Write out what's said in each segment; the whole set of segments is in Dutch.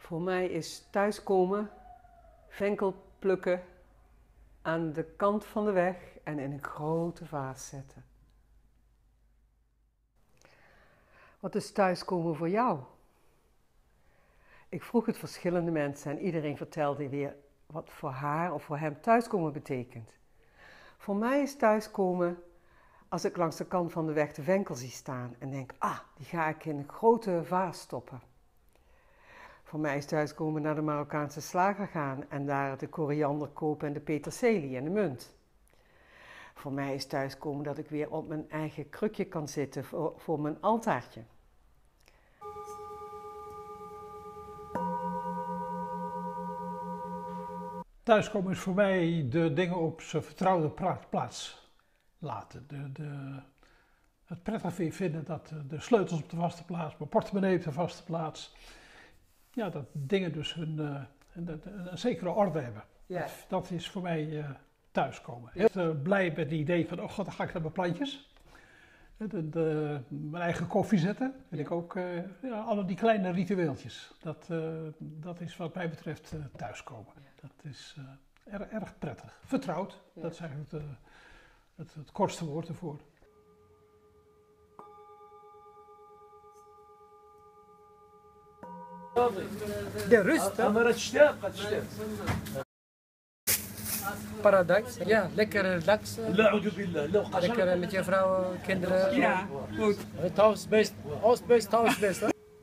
Voor mij is thuiskomen, venkel plukken aan de kant van de weg en in een grote vaas zetten. Wat is thuiskomen voor jou? Ik vroeg het verschillende mensen en iedereen vertelde weer wat voor haar of voor hem thuiskomen betekent. Voor mij is thuiskomen als ik langs de kant van de weg de venkel zie staan en denk, die ga ik in een grote vaas stoppen. Voor mij is thuiskomen naar de Marokkaanse slager gaan en daar de koriander kopen en de peterselie en de munt. Voor mij is thuiskomen dat ik weer op mijn eigen krukje kan zitten voor mijn altaartje. Thuiskomen is voor mij de dingen op zijn vertrouwde plaats laten. Het prettig vinden dat de sleutels op de vaste plaats, mijn portemonnee op de vaste plaats. Ja, dat dingen dus een zekere orde hebben. Ja. Dat is voor mij thuiskomen. Heel blij met het idee van, oh god, dan ga ik naar mijn plantjes. Mijn eigen koffie zetten. Vind ik ook, alle die kleine ritueeltjes. Dat is wat mij betreft thuiskomen. Dat is erg prettig. Vertrouwd, dat is eigenlijk het kortste woord ervoor. De rust, paradijs, ja, lekker relaxen. Lekker met je vrouw, kinderen. Ja, goed. Het huisbest, huisbest.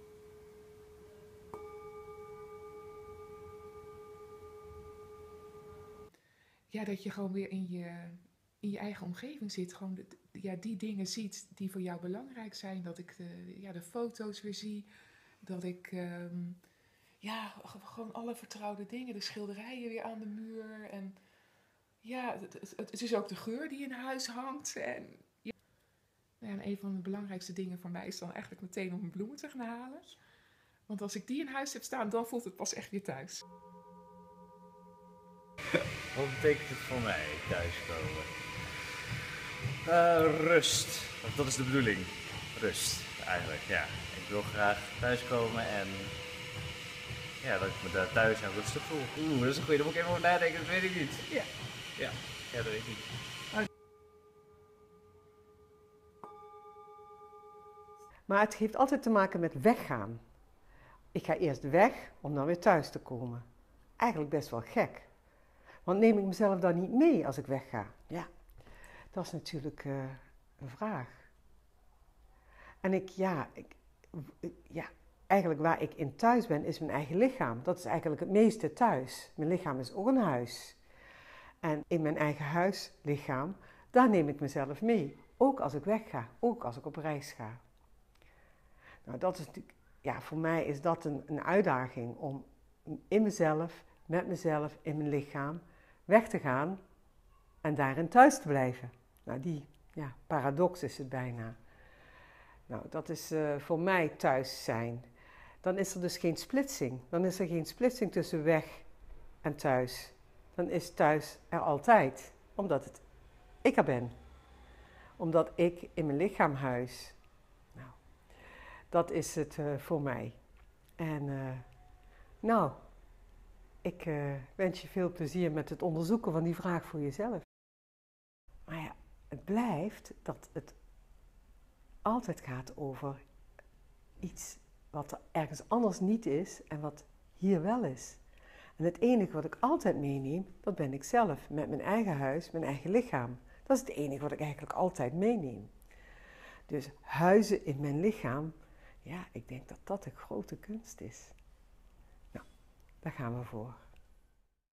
Ja, dat je gewoon weer in je eigen omgeving zit. Gewoon die dingen ziet die voor jou belangrijk zijn. Dat ik de foto's weer zie. Dat ik gewoon alle vertrouwde dingen, de schilderijen weer aan de muur. En ja, het is ook de geur die in huis hangt. En een van de belangrijkste dingen voor mij is dan eigenlijk meteen om mijn bloemen te gaan halen. Want als ik die in huis heb staan, dan voelt het pas echt weer thuis. Wat betekent het voor mij, thuiskomen? Rust. Dat is de bedoeling. Rust, eigenlijk, ja. Ik wil graag thuiskomen en ja, dat ik me daar thuis en rustig voel. Dat is een goeie. Daar moet ik even over nadenken, dat weet ik niet. Ja, dat weet ik niet. Maar het heeft altijd te maken met weggaan. Ik ga eerst weg om dan weer thuis te komen. Eigenlijk best wel gek. Want neem ik mezelf dan niet mee als ik wegga? Ja, dat is natuurlijk een vraag. En eigenlijk waar ik in thuis ben, is mijn eigen lichaam. Dat is eigenlijk het meeste thuis. Mijn lichaam is ook een huis. En in mijn eigen huislichaam, daar neem ik mezelf mee. Ook als ik wegga, ook als ik op reis ga. Nou, dat is natuurlijk, voor mij is dat een uitdaging om in mezelf, met mezelf, in mijn lichaam, weg te gaan en daarin thuis te blijven. Nou, die paradox is het bijna. Nou, dat is voor mij thuis zijn. Dan is er dus geen splitsing. Dan is er geen splitsing tussen weg en thuis. Dan is thuis er altijd. Omdat ik er ben. Omdat ik in mijn lichaam huis. Nou, dat is het voor mij. En ik wens je veel plezier met het onderzoeken van die vraag voor jezelf. Maar ja, het blijft dat het altijd gaat over iets wat er ergens anders niet is en wat hier wel is. En het enige wat ik altijd meeneem, dat ben ik zelf, met mijn eigen huis, mijn eigen lichaam. Dat is het enige wat ik eigenlijk altijd meeneem. Dus huizen in mijn lichaam, ik denk dat dat een grote kunst is. Nou, daar gaan we voor.